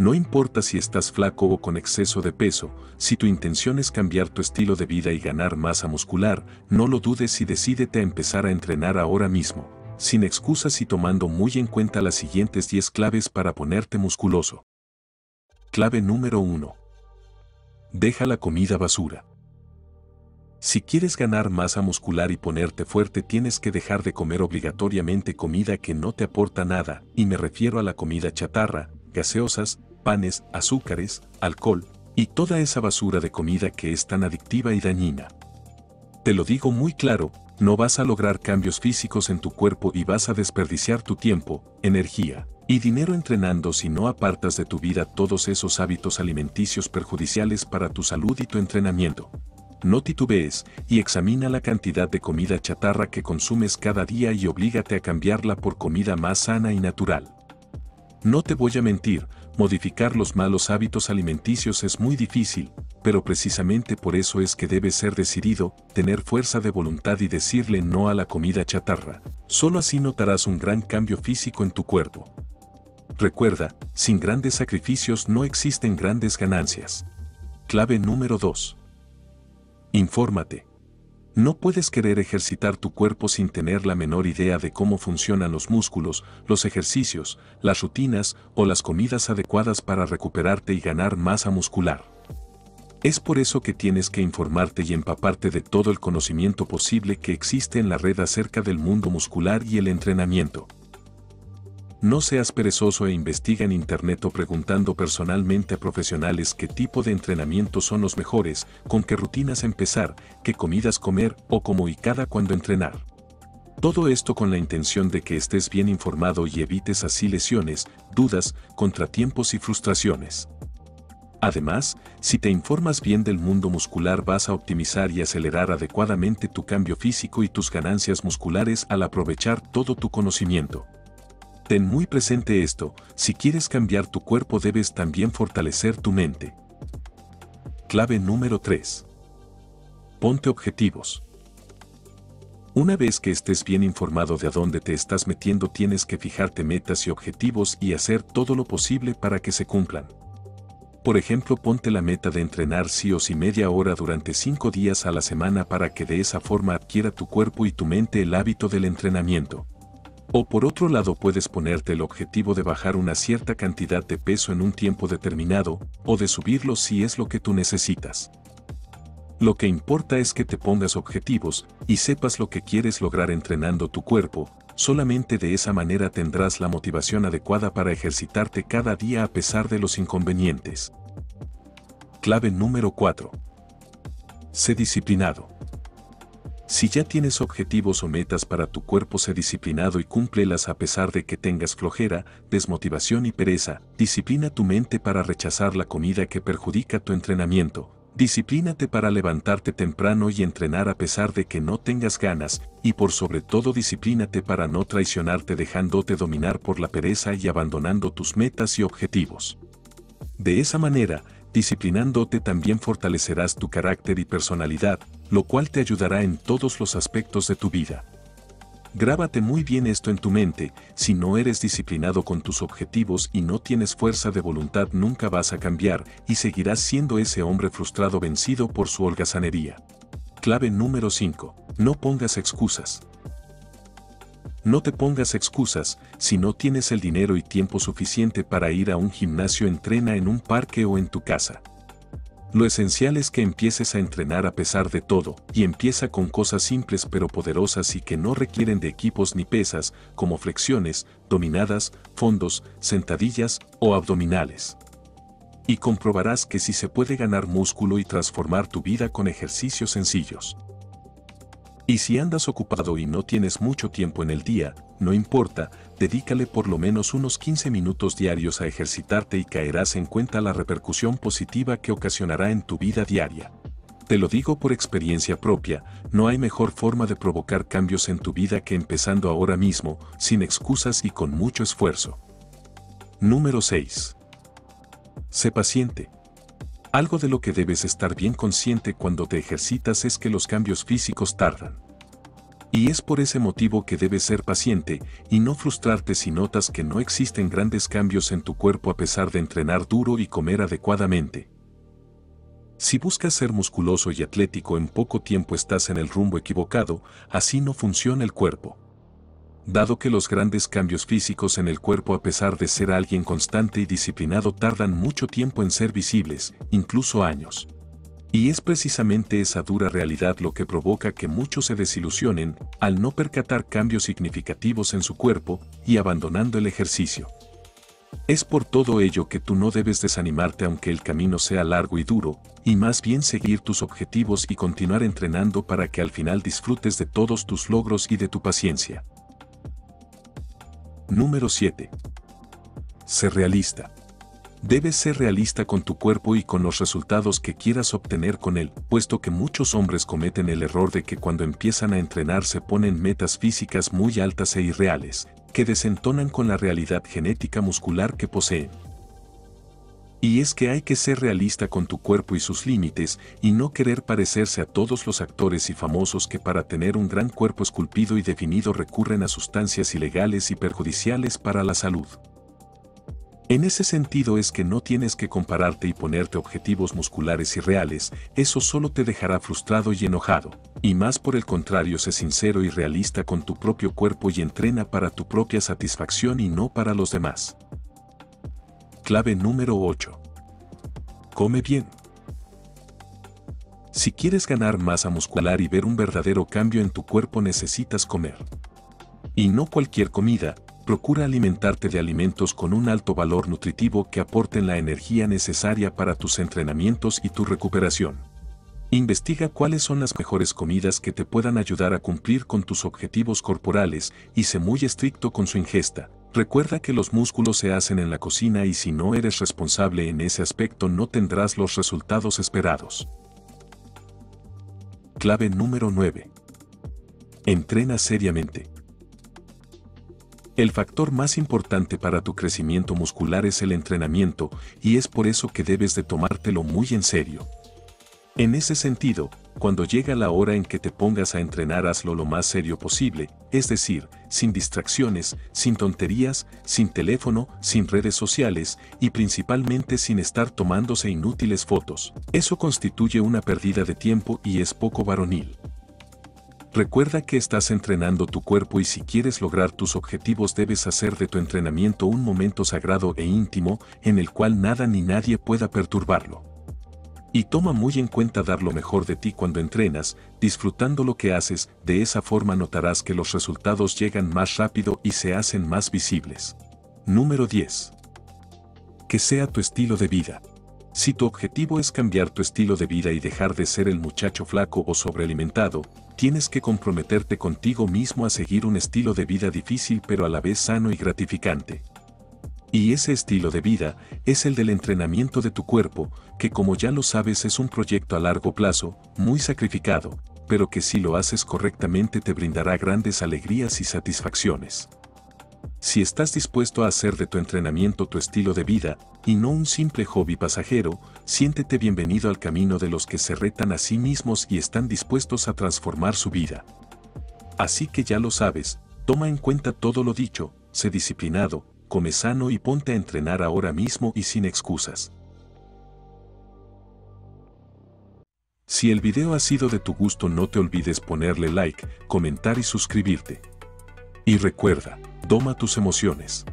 No importa si estás flaco o con exceso de peso, si tu intención es cambiar tu estilo de vida y ganar masa muscular, no lo dudes y decídete a empezar a entrenar ahora mismo, sin excusas y tomando muy en cuenta las siguientes 10 claves para ponerte musculoso. Clave número 1. Deja la comida basura. Si quieres ganar masa muscular y ponerte fuerte, tienes que dejar de comer obligatoriamente comida que no te aporta nada, y me refiero a la comida chatarra, gaseosas, panes, azúcares, alcohol, y toda esa basura de comida que es tan adictiva y dañina. Te lo digo muy claro, no vas a lograr cambios físicos en tu cuerpo y vas a desperdiciar tu tiempo, energía y dinero entrenando si no apartas de tu vida todos esos hábitos alimenticios perjudiciales para tu salud y tu entrenamiento. No titubees y examina la cantidad de comida chatarra que consumes cada día y oblígate a cambiarla por comida más sana y natural. No te voy a mentir, modificar los malos hábitos alimenticios es muy difícil, pero precisamente por eso es que debes ser decidido, tener fuerza de voluntad y decirle no a la comida chatarra. Solo así notarás un gran cambio físico en tu cuerpo. Recuerda, sin grandes sacrificios no existen grandes ganancias. Clave número 2. Infórmate. No puedes querer ejercitar tu cuerpo sin tener la menor idea de cómo funcionan los músculos, los ejercicios, las rutinas o las comidas adecuadas para recuperarte y ganar masa muscular. Es por eso que tienes que informarte y empaparte de todo el conocimiento posible que existe en la red acerca del mundo muscular y el entrenamiento. No seas perezoso e investiga en internet o preguntando personalmente a profesionales qué tipo de entrenamiento son los mejores, con qué rutinas empezar, qué comidas comer o cómo y cada cuándo entrenar. Todo esto con la intención de que estés bien informado y evites así lesiones, dudas, contratiempos y frustraciones. Además, si te informas bien del mundo muscular vas a optimizar y acelerar adecuadamente tu cambio físico y tus ganancias musculares al aprovechar todo tu conocimiento. Ten muy presente esto, si quieres cambiar tu cuerpo debes también fortalecer tu mente. Clave número 3. Ponte objetivos. Una vez que estés bien informado de a dónde te estás metiendo tienes que fijarte metas y objetivos y hacer todo lo posible para que se cumplan. Por ejemplo, ponte la meta de entrenar sí o sí media hora durante 5 días a la semana para que de esa forma adquiera tu cuerpo y tu mente el hábito del entrenamiento. O por otro lado puedes ponerte el objetivo de bajar una cierta cantidad de peso en un tiempo determinado, o de subirlo si es lo que tú necesitas. Lo que importa es que te pongas objetivos y sepas lo que quieres lograr entrenando tu cuerpo, solamente de esa manera tendrás la motivación adecuada para ejercitarte cada día a pesar de los inconvenientes. Clave número 4. Sé disciplinado. Si ya tienes objetivos o metas para tu cuerpo, sé disciplinado y cúmplelas a pesar de que tengas flojera, desmotivación y pereza. Disciplina tu mente para rechazar la comida que perjudica tu entrenamiento. Disciplínate para levantarte temprano y entrenar a pesar de que no tengas ganas, y por sobre todo disciplínate para no traicionarte dejándote dominar por la pereza y abandonando tus metas y objetivos. De esa manera, disciplinándote también fortalecerás tu carácter y personalidad, lo cual te ayudará en todos los aspectos de tu vida. Grábate muy bien esto en tu mente, si no eres disciplinado con tus objetivos y no tienes fuerza de voluntad nunca vas a cambiar y seguirás siendo ese hombre frustrado vencido por su holgazanería. Clave número 5. No pongas excusas. No te pongas excusas, si no tienes el dinero y tiempo suficiente para ir a un gimnasio, entrena en un parque o en tu casa. Lo esencial es que empieces a entrenar a pesar de todo, y empieza con cosas simples pero poderosas y que no requieren de equipos ni pesas, como flexiones, dominadas, fondos, sentadillas o abdominales. Y comprobarás que sí se puede ganar músculo y transformar tu vida con ejercicios sencillos. Y si andas ocupado y no tienes mucho tiempo en el día, no importa, dedícale por lo menos unos 15 minutos diarios a ejercitarte y caerás en cuenta la repercusión positiva que ocasionará en tu vida diaria. Te lo digo por experiencia propia, no hay mejor forma de provocar cambios en tu vida que empezando ahora mismo, sin excusas y con mucho esfuerzo. Número 6. Sé paciente. Algo de lo que debes estar bien consciente cuando te ejercitas es que los cambios físicos tardan. Y es por ese motivo que debes ser paciente y no frustrarte si notas que no existen grandes cambios en tu cuerpo a pesar de entrenar duro y comer adecuadamente. Si buscas ser musculoso y atlético en poco tiempo estás en el rumbo equivocado, así no funciona el cuerpo. Dado que los grandes cambios físicos en el cuerpo a pesar de ser alguien constante y disciplinado tardan mucho tiempo en ser visibles, incluso años. Y es precisamente esa dura realidad lo que provoca que muchos se desilusionen al no percatar cambios significativos en su cuerpo y abandonando el ejercicio. Es por todo ello que tú no debes desanimarte aunque el camino sea largo y duro, y más bien seguir tus objetivos y continuar entrenando para que al final disfrutes de todos tus logros y de tu paciencia. Número 7. Sé realista. Debes ser realista con tu cuerpo y con los resultados que quieras obtener con él, puesto que muchos hombres cometen el error de que cuando empiezan a entrenar se ponen metas físicas muy altas e irreales, que desentonan con la realidad genética muscular que poseen. Y es que hay que ser realista con tu cuerpo y sus límites, y no querer parecerse a todos los actores y famosos que para tener un gran cuerpo esculpido y definido recurren a sustancias ilegales y perjudiciales para la salud. En ese sentido es que no tienes que compararte y ponerte objetivos musculares irreales, eso solo te dejará frustrado y enojado. Y más por el contrario, sé sincero y realista con tu propio cuerpo y entrena para tu propia satisfacción y no para los demás. Clave número 8. Come bien. Si quieres ganar masa muscular y ver un verdadero cambio en tu cuerpo necesitas comer. Y no cualquier comida. Procura alimentarte de alimentos con un alto valor nutritivo que aporten la energía necesaria para tus entrenamientos y tu recuperación. Investiga cuáles son las mejores comidas que te puedan ayudar a cumplir con tus objetivos corporales y sé muy estricto con su ingesta. Recuerda que los músculos se hacen en la cocina y si no eres responsable en ese aspecto no tendrás los resultados esperados. Clave número 9. Entrena seriamente. El factor más importante para tu crecimiento muscular es el entrenamiento, y es por eso que debes de tomártelo muy en serio. En ese sentido, cuando llega la hora en que te pongas a entrenar hazlo lo más serio posible, es decir, sin distracciones, sin tonterías, sin teléfono, sin redes sociales, y principalmente sin estar tomándose inútiles fotos. Eso constituye una pérdida de tiempo y es poco varonil. Recuerda que estás entrenando tu cuerpo y si quieres lograr tus objetivos debes hacer de tu entrenamiento un momento sagrado e íntimo en el cual nada ni nadie pueda perturbarlo. Y toma muy en cuenta dar lo mejor de ti cuando entrenas, disfrutando lo que haces, de esa forma notarás que los resultados llegan más rápido y se hacen más visibles. Número 10. Que sea tu estilo de vida. Si tu objetivo es cambiar tu estilo de vida y dejar de ser el muchacho flaco o sobrealimentado, tienes que comprometerte contigo mismo a seguir un estilo de vida difícil pero a la vez sano y gratificante. Y ese estilo de vida es el del entrenamiento de tu cuerpo, que como ya lo sabes es un proyecto a largo plazo, muy sacrificado, pero que si lo haces correctamente te brindará grandes alegrías y satisfacciones. Si estás dispuesto a hacer de tu entrenamiento tu estilo de vida, y no un simple hobby pasajero, siéntete bienvenido al camino de los que se retan a sí mismos y están dispuestos a transformar su vida. Así que ya lo sabes, toma en cuenta todo lo dicho, sé disciplinado, come sano y ponte a entrenar ahora mismo y sin excusas. Si el video ha sido de tu gusto no te olvides ponerle like, comentar y suscribirte. Y recuerda, doma tus emociones.